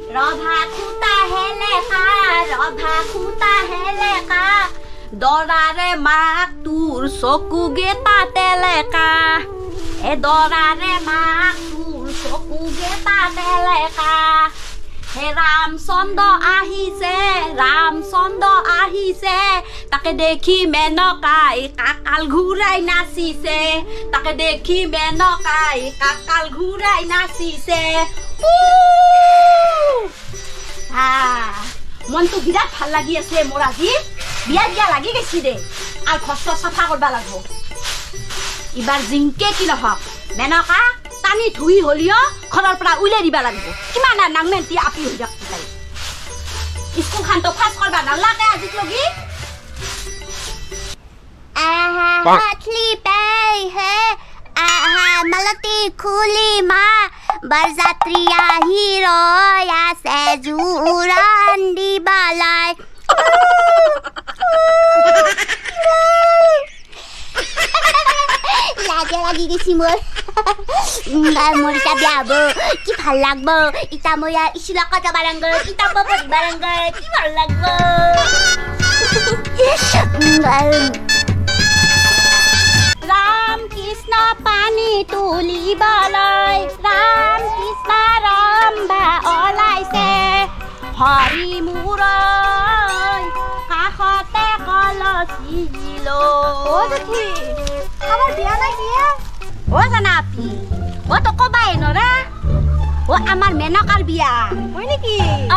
ৰভা খুটা হেলেকা ৰভা খুটা হেলেকা দৰাৰে মাক তোৰ চকুগে তাতেলেকা এ দৰাৰে মাক তোৰ চকুগে তাতেলেকা হে ৰামচন্দ্ৰ আহিছে তাকে দেখি মেনকাই কাকাল ঘূৰাই নাচিছে তাকে দেখি মেনকাই কাকাল ঘূৰাই নাচিছে মনটো বিৰাট ভাল লাগি আছে মোৰ আজি বিয়া বিয়া লাগি গৈছি দে আৰু ঘৰ চাফা কৰিব লাগিব এইবাৰ জিংকে কি নহওক মেনকা টানি ধুই হলিও ঘৰৰ পৰা উলিয়াই দিব লাগিব কিমান নাংমেণ্টি আপি হৈ যাওক তাই স্কুলখনটো ফাৰ্ষ্ট কৰিব নালাগে আজিক লগি मछली पे है मलती खुली माँ बरजात्रिया हीरो या से जुरांडी बालाय लागे लगी गेছি मोर मोर ता बियाबो की ভাল লাগবো ইতা ময়া ইসলাকা যাবারাঙ্গ কিতাব পড়িবারাঙ্গ কি ভাল লাগবো राम कृष्ण पानी तुलिबलाई राम कृष्ण रम्भा ओलाइसे हरि मुरै काखते कलसिलो ओ देखि आमार बिया ना किया ओ जनापी ओ तो कबाय न रे ओ आमार मेनकार बिया होय नेकी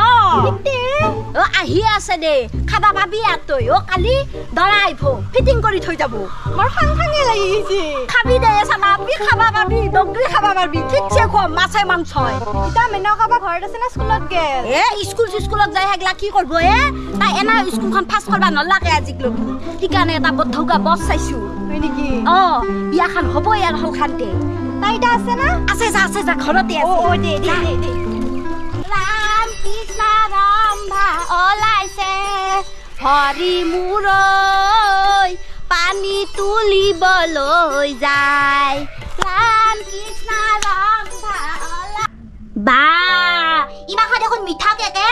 ओ आহি আছে দে খাবা পাবি আতই ও কালি দৰাইব ফিটিং কৰি থৈ যাব মোৰ খাংখাঙে লাগি গিছে খাবি দে সানাপি খাবা পাবি ডগৰি খাবা পাবি ঠিকছে খোৱা মাছে মাংস ইতা মেনকাবা ঘৰত আছে না স্কুলত গেল এ স্কুলত যাই হেগলা কি করব এ তাই এনা স্কুলখন পাস করবা নলাগে আজিক লগি ঠিকানে এটা বদ্ধগা বস চাইছো হয় নেকি বিয়াখান হ'ব ইয়াৰ হলখানতে তাইটা আছে না আছে যা ঘৰতে আছে ও দে राम कृष्ण रम्भा ओलाइसे हरि मुरै पानी तुलिবলৈ যায় राम कृष्ण रम्भा ओला বা ইমাখা দেখোন মিঠা কেকে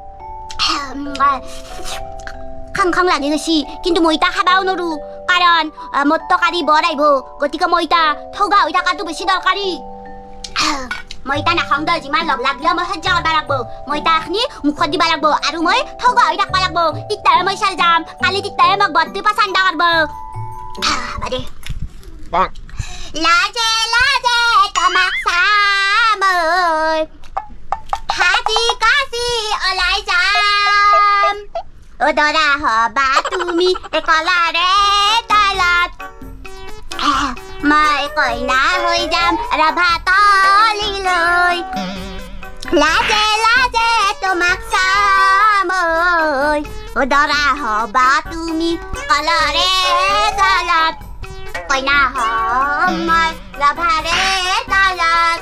খাং লাগি গৈছি কিন্তু মইতা খাবাও নৰু কাৰণ মোৰ তকাৰি বৰাইব গতিকে মইতা ঠগা হৈ থাকাটো বেছি দৰকাৰী মইতা নাখাং দে যিমান লগ লাগলে মই সহ্য কৰিব লাগিব মইতা এখনি মুখত দিব লাগিব আৰু মই ঠগা হৈ থাকিব লাগিব তিতাৰে মই চাল যাম কালি তিতাৰে মোক বৰ্তি পছন্দ কৰিব বাদে লাজে তোমাক চামৈ হাজি কাছি ওলাই যাম ও দৰা হবা তুমি একলাৰে তালাত মই কইনা হৈ যাম ৰভা তলিলৈ লাজে তোমাক চামৈ ও দৰা হবা তুমি কলৰে তালাত কইনা হম মই ৰভাৰে তালাত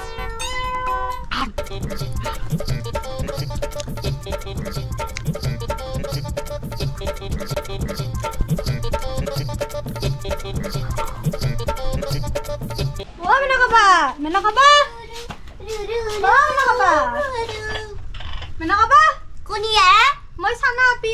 মেনকাবা কোনিয়া মই সানাপি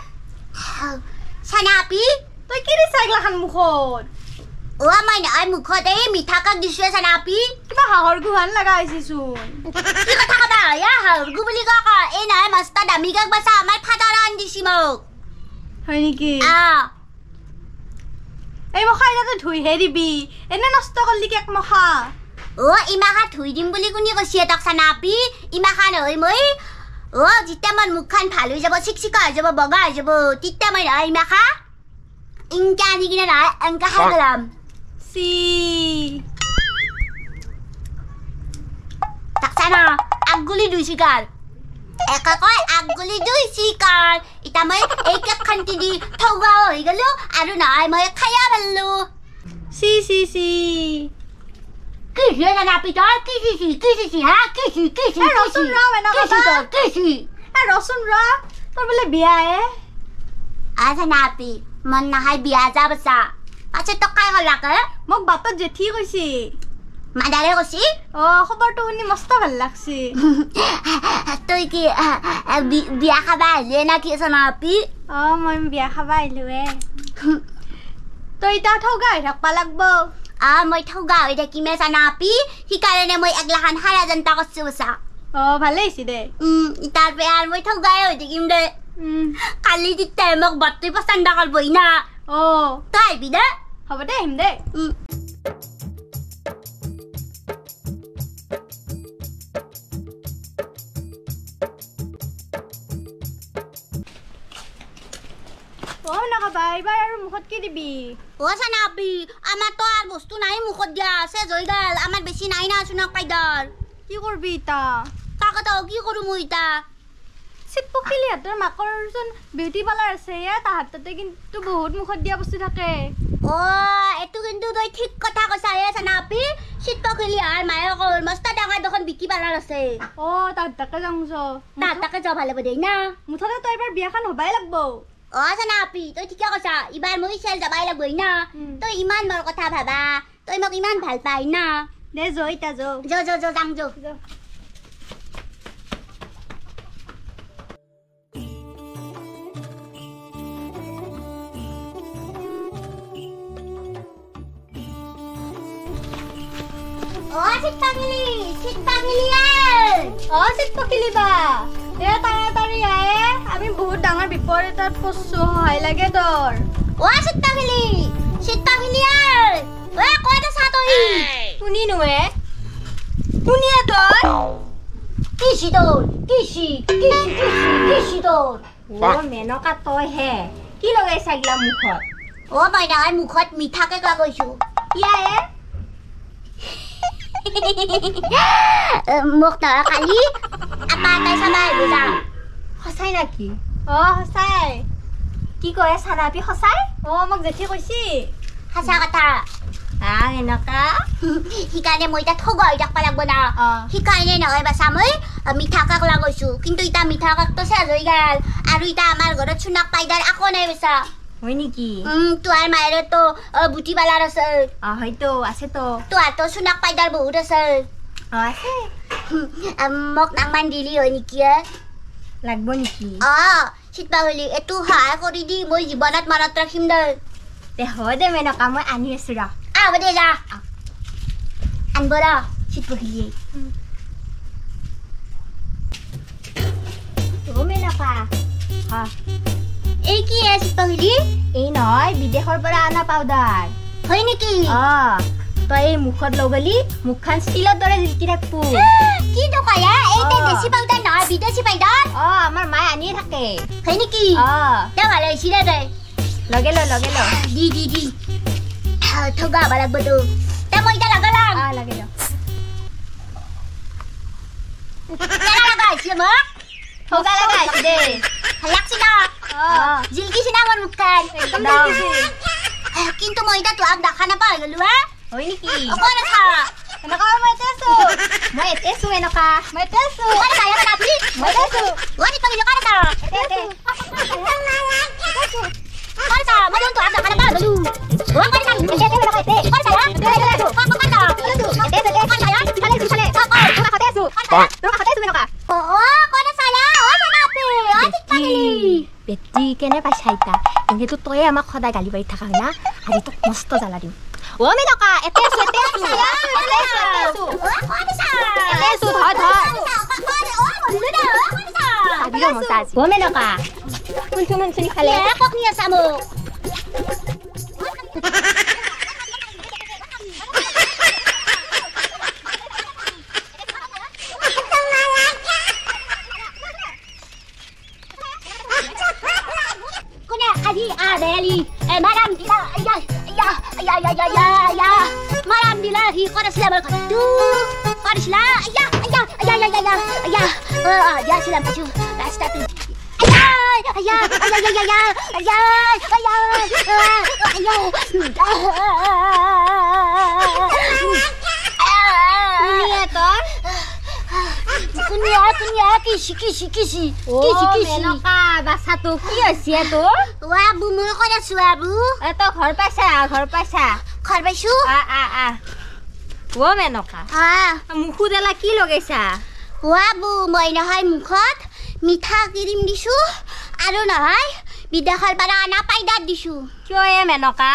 সানাপি তই কি দিছ এইগলাখান মুখত ও মই নাই মুখত এই মিঠা কাক দিছো সানাপি কিবা হাহৰ গুহান লগা হৈছিচোন কি কথা কবা ইয়া হাহৰ গু বুলি কা এই নাই মস্ত দামী কাক বাছা আমাৰ ফাদাৰ আন দিছি মোক হয় নেকি এই মখা ইয়াতে ধুইহে দিবি এনে নষ্ট কৰলি কেক মখা ও ইমাখা ধুই দিম বুলি কোনি কৈছে তক সানাপি ইমাখা নহয় মই ও যেতিয়া মোৰ মুখখন ভাল হৈ যাব চিকচিকা হৈ যাব বগা হৈ যাব তেতিয়া মই নহয় ইমাখা ইনকা দি কিনে নহয় এনকা খাই গলাম সি তাকসানা আগগুলি দুই চিকাৰ একাকৈ আগগুলি দুই চিকাৰ ইতা মই এই কেক খান্তি দি ঠগা হৈ গলো আৰু নহয় মই খায়া পেললো সি Kisi সানাপি তই কিছি হা কিছি ৰচোন ৰ মেনকাবা কিছি ৰচোন ৰ তোৰ বোলে বিয়া সানাপি মন নাহাই বিয়া যাবছা পাছে টকাই হলাকে মোক বাটত জেঠি কৈছি মাদাৰে কৈছি খবৰটো শুনি মস্ত ভাল লাগছি তো তই কি বিয়া খাবা আহিলে না কি চনাপি মই বিয়া খাবা আহিলোৱে তই ইতা ঠগা হৈ থাকবা লাগব মই ঠগা হৈ থাকিমে চনাপি সেইকাৰণে মই একলাখান হাৰা জনতা কৰছো বছা ভালে হৈছে দে তাৰ পৰা আৰু মই ঠগাই হৈ থাকিম দে কালি তেতিয়া মোক বাটই পচন্দ কৰবই না তই আহিবি দে হ'ব দে আহিম দে এইবাৰ আৰু মুখত কি দিবি চনাপি আমাৰ তো আৰু বস্তু নাই মুখত দিয়া আছে জয়গাল আমাৰ বেছি নাই না চুনক পাইদাৰ কি কৰবি ইতা তাকে কি কৰো মই ইতা চিট পখিলিহঁতৰ মাকৰচোন বিউটি পাৰ্লাৰ আছে তাহাঁততে কিন্তু বহুত মুখত দিয়া বস্তু থাকে এইটো কিন্তু তই ঠিক কথা কৈছা চনাপি চিট পখিলিহঁতৰ মায়ে মস্ত ডাঙৰ দেখোন বিউটি পাৰ্লাৰ আছে তাহাঁতকে যাওঁ তাহাঁতকে যাব ভাল হ'ব দেই না মুঠতে তই এইবাৰ বিয়াখন হবাই লাগব চনাপি তই ঠিকে কৈছা এইবাৰ মই চেল যাবাই লাগবই না তই ইমান মোৰ কথা ভাবা তই মোক ইমান ভাল পাই না দে যৌ ইতা যৌ যাম যৌ চিট পখিলি বা তাড়াতাড়ি আহে আমি বহুত ডাঙৰ বিপদ এটাত ফচছো সহায় লাগে তোৰ চিট পখিলি কত আছা তই শুনি নুৱে শুনিয়ে তই কিছি তোৰ মেনকা তই হে কি লগাইছা গিলা মুখত মই ডাঙৰ মুখত মিঠাকে লগাইছো কিয়ায়ে মোক তই কালি আপা তাই চাবা আহিব যাম সঁচাই নাকি সঁচাই কি কয় চানাপি সঁচাই মোক জেঠি কৈছি সঁচা কথা এনেকা সেইকাৰণে মই এতিয়া ঠগা হৈ থাকিব লাগিব না সেইকাৰণে নহয় বাচা মই মিঠা কাক লগাইছো কিন্তু এতিয়া মিঠা কাকটো চেজ হৈ গেল আৰু এতিয়া আমাৰ ঘৰত চুনাক পাইদাৰ আকৌ নাই বাচা হয় নেকি তোৰ মায়েৰেতো বুটি পাৰ্লাৰ আছে হয়তো আছে তো তোৰতো চুনাক পাইদাৰ বহুত আছে আছে মোক নামান দিলি হয় নেকি লাগব নেকি চিটবা হলি এইটো সহায় কৰি দি মই জীৱনত মনত ৰাখিম দে হয় দে মেনকা মই আনি আছো ৰ হ'ব দে যা আনব ৰ চিটব হলি মেনকা এই কি চিটবা হলি এই নহয় বিদেশৰ পৰা আনা পাউডাৰ হয় নেকি তই এই মুখত লগালি মুখখন ষ্টিলৰ দৰে জিলিকি থাকবো কি তো কয়া এইটা দেশী পাউডাৰ নহয় বিদেশী পাউডাৰ আমাৰ মায়ে আনিয়ে থাকে হয় নেকি দে ভালে হৈছি দে তই লগে ল দি ঠগা হ'ব লাগব তো দে মই এতিয়া লগালাম লাগে ল লগাইছি মোক ঠগা লগাইছি দে ভাল লাগছি না জিলকিছি না মোৰ মুখখন কিন্তু মই এতিয়া তোক দেখা নাপাই গলো হয় নেকি ক'ত আছা এনেকা মই এতে আছো এনেকা মই এতে আছো ক'ত আছা নাপি মই এতে আছো ওনি পাগলি ক'ত আছা এতে ক'ত আছা মই তোক দেখা নাপাই গলো ক'ত আছা বেটি কেনে পাইছা ইতা এনেতো তই আমাক সদায় গালি পাৰি থাকা হয় না আজি তোক মস্ত জ্বালা দিম মেনকা এতে আছো মেনকা শুনচুনি খালে কখনি আছা মোক Madam Dila, Madam Dila, he got a slabber. What is la? Yes, I'm you. That's that. Kunya, kisi. Meloka, basatu ki asia tu? Wabu mo ko na suabu. Eto ঘৰ পাইছা. ঘৰ পাইছো? Meloka. মুখু দেলা কি লগাইছা? বাবু মই নহয় মুখত মিঠা ক্ৰীম দিছোঁ আৰু নহয় বিদেশৰ পৰা অনা পাইডাৰ দিছোঁ কিয় মেনকা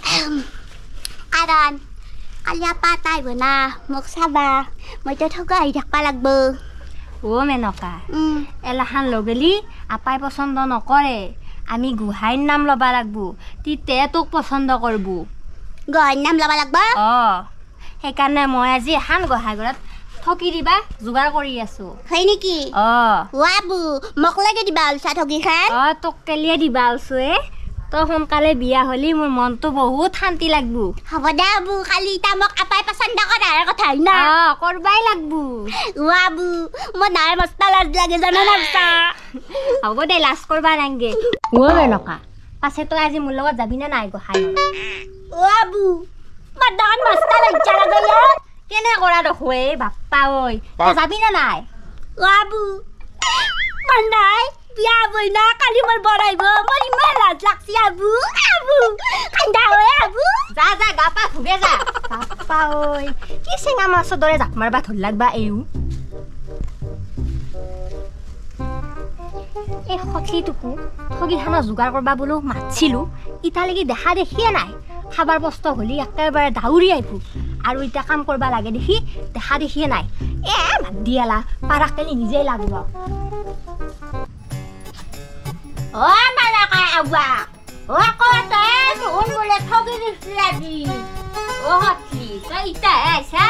কাৰণ কালি আপা তাই বনা মোক চাবা মইতো ঠগা আহি থাকিব লাগিব মেনকা এলাখান লগেলি আপাই পচন্দ নকৰে আমি গুহাইৰ নাম ল'বা লাগব তিতে তোক পচন্দ কৰব গহৰ নাম ল'ব লাগিব সেইকাৰণে মই আজি এখন গোহাঁই ঘৰত ঠকি দিবা যোগাৰ কৰি আছো হয় নেকি বাবু মোক লাগে দিবা ওলচা ঠগিখান তোক কেলিয়ে দিবা ওলছো তই সোনকালে বিয়া হলি মোৰ মনটো বহুত শান্তি লাগব হ'ব দে বাবু কালি ইতা মোক আপাই পচন্দ কৰাৰ কথা হয় না কৰবাই লাগব বাবু মই নাই মস্ত লাজ লাগে জানো না হ'ব দে লাজ কৰবা নাংগে মেনকা পাছে তই আজি মোৰ লগত যাবি নে নাই গোহাঁই বাবু মই দান মস্ত লজ্জা লাগে কেনে কৰা দেখুৱে বাপ্পা ঐ যাবি নে নাই বাবু মই নাই বিয়া বই না কালি মই বৰাইব মই ইমান লাজ লাগছি আবু কান্দা হয় আবু যা গা পা ধুগে যা বাপ্পা ঐ কি চেঙা মাছৰ দৰে জাপ মাৰবা ধৰ লাগবা এই সখীটোকো ঠগিখানা যোগাৰ কৰবা বোলো মাতছিলো ইতালৈকে দেখা দেখিয়ে নাই খাবাৰ বস্ত হলি একেবাৰে দাউৰি আহিব আৰু এতিয়া কাম কৰবা লাগে দেখি দেখা দেখিয়ে নাই ভাত দিয়ালা পাৰাক কেলি নিজেই লাগিব মালাকা আবা কতে শুন বোলে ঠগি দিছিল আজি সখী তই ইতা আইছা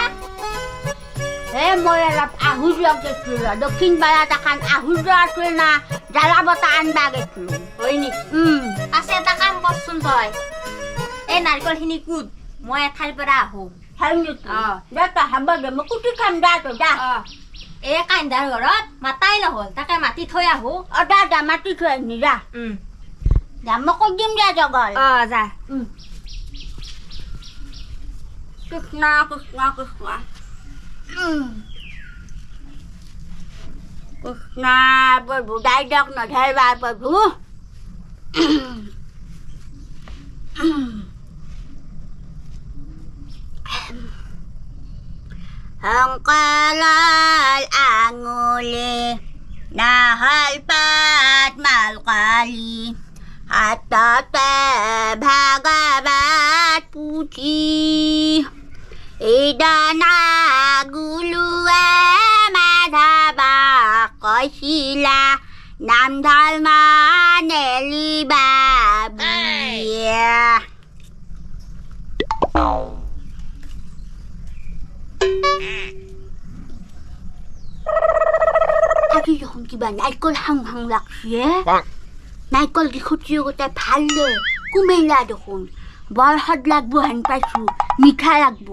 মই অলপ আহুজ গৈছিলো দক্ষিণ পাৰাত এখন আহুজ আছিল না জ্বালা বতা আনবা গৈছিলো হয় নেকি আছে এটা কাম কৰচোন তই এই নাৰিকলখিনি কুট মই এঠাইৰ পৰা আহো হয় নেকি দে তই হ'ব দে মই কুটি খাম দা তই যা এই কান্দাৰ ঘৰত মাতাই নহ'ল তাকে মাতি থৈ আহো দা মাতি থৈ আহিম যা মই কৈ দিম দে জগল যা কৃষ্ণ কৃষ্ণ কৃষ্ণ কৃষ্ণ প্ৰভু দাইদক নধৰিবা প্ৰভু Hangkalal anguli nahalpat malkali hatate bhagavat puji idana gulue madhava kaisila nam dharma nelibabiya আজি যখন কিবা নাইকল হাং লাগছে নাইকল দেখুছি গোটে ভাল দে কুমেলা দেখোন বৰ সদ লাগব হেন পাইছো মিঠা লাগব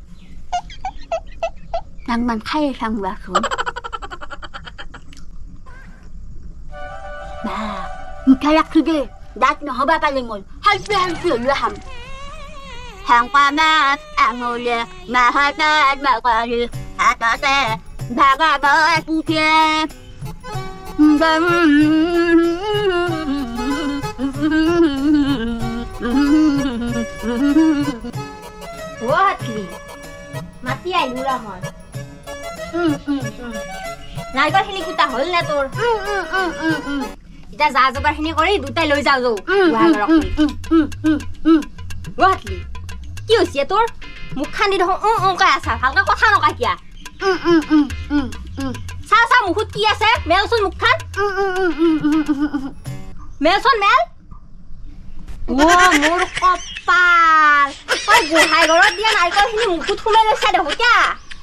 নাংমান খাই চাংবাচোন বা মিঠা লাগছে দে দাঁত নহবা পালে মই হালপে হলে খাম Hangkamat angule mahatat makali hatate bhagavat puji Whatly mati ailu ra moi নাৰিকলখিনি কুটা হল নে তোৰ এতিয়া যা জবাৰখিনি কৰি দুটাই লৈ যাও Whatly কি হৈছে তোৰ মুখখান দি দেখোন কৈ আছা ভালকে কথা নকয় কিয়া চা মুখত কি আছে মেলচোন মুখখান মেলচোন মেল মোৰ কপাল তই গোহাঁই ঘৰত দিয়া নাৰিকলখিনি মুখত সোমাই লৈছা দেখো কিয়া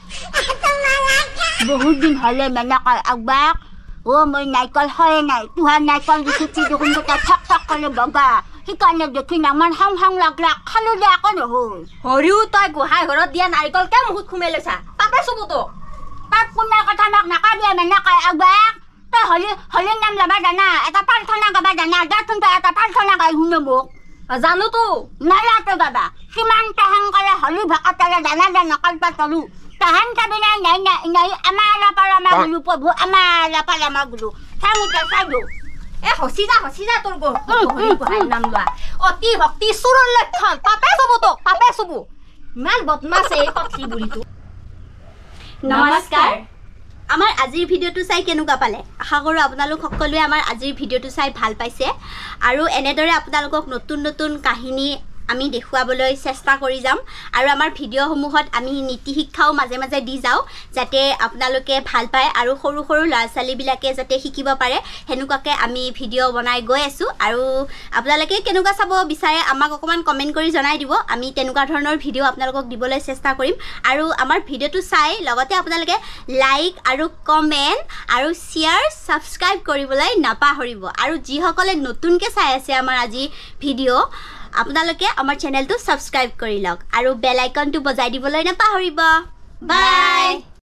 বহুত দিন হলে মানে কয় আগবাক মই নাৰিকল হয় নাই তোহাৰ নাৰিকল দেখুছি দেখোন গোটা ঠক ঠক কৰি বগা সেইকাৰণে দেখি নামান হাং হাং লাগলাক খালো দে আকৌ নহল হৰিও তই গোহাঁই ঘৰত দিয়া নাৰিকল কিয় মুখত সোমাই লৈছা পাপে চুব তোক তাত কোনোবাই কথা মোক নাকাবি মানে কয় আগবাক তই হলি নাম ল'বা জানা এটা প্ৰাৰ্থনা গাবা জানা দেচোন তই এটা প্ৰাৰ্থনা গাই শুনে মোক জানো তো নালাতো গাবা সীমান্ত শংকৰে হলি ভকতৰে জানা যে নকল্প তলো তাহান কাবি নাই নাই নাই আমাৰ পৰমা গুৰু প্ৰভু আমাৰ পৰমা গুৰু চামুতে চাইদো হচি যা তোৰ গোহাঁই নাম লোৱা অতি ভক্তি চুৰৰ লক্ষণ পাপে চুব তোক পাপে চুব ইমান বদমাছ এই পক্ষী বুঢ়ীটো নমস্কাৰ আমাৰ আজিৰ ভিডিঅ'টো চাই কেনেকুৱা পালে আশা কৰোঁ আপোনালোক সকলোৱে আমাৰ আজিৰ ভিডিঅ'টো চাই ভাল পাইছে আৰু এনেদৰে আপোনালোকক নতুন নতুন কাহিনী আমি দেখুৱাবলৈ চেষ্টা কৰি যাম আৰু আমাৰ ভিডিঅ'সমূহত আমি নীতি শিক্ষাও মাজে মাজে দি যাওঁ যাতে আপোনালোকে ভাল পায় আৰু সৰু সৰু ল'ৰা-ছোৱালীবিলাকে যাতে শিকিব পাৰে হেনুকাকে আমি ভিডিঅ' বনাই গৈ আছোঁ আৰু আপোনালোকে কেনেকুৱা চাব বিচাৰে আমাক অকমান কমেন্ট কৰি জনাই দিব আমি তেনেকুৱা ধৰণৰ ভিডিঅ' আপোনালোকক দিবলৈ চেষ্টা কৰিম আৰু আমাৰ ভিডিঅ'টো চাই লগতে আপোনালোকে লাইক আৰু কমেন্ট আৰু শ্বেয়াৰ সাবস্ক্ৰাইব কৰিবলৈ নাপাহৰিব আৰু যিসকলে নতুনকৈ চাই আছে আমাৰ আজি ভিডিঅ' আপোনালোকে আমাৰ চেনেলটো সাবস্ক্ৰাইব কৰি লওক আৰু বেল আইকনটো বজাই দিবলৈ নাপাহৰিব বাই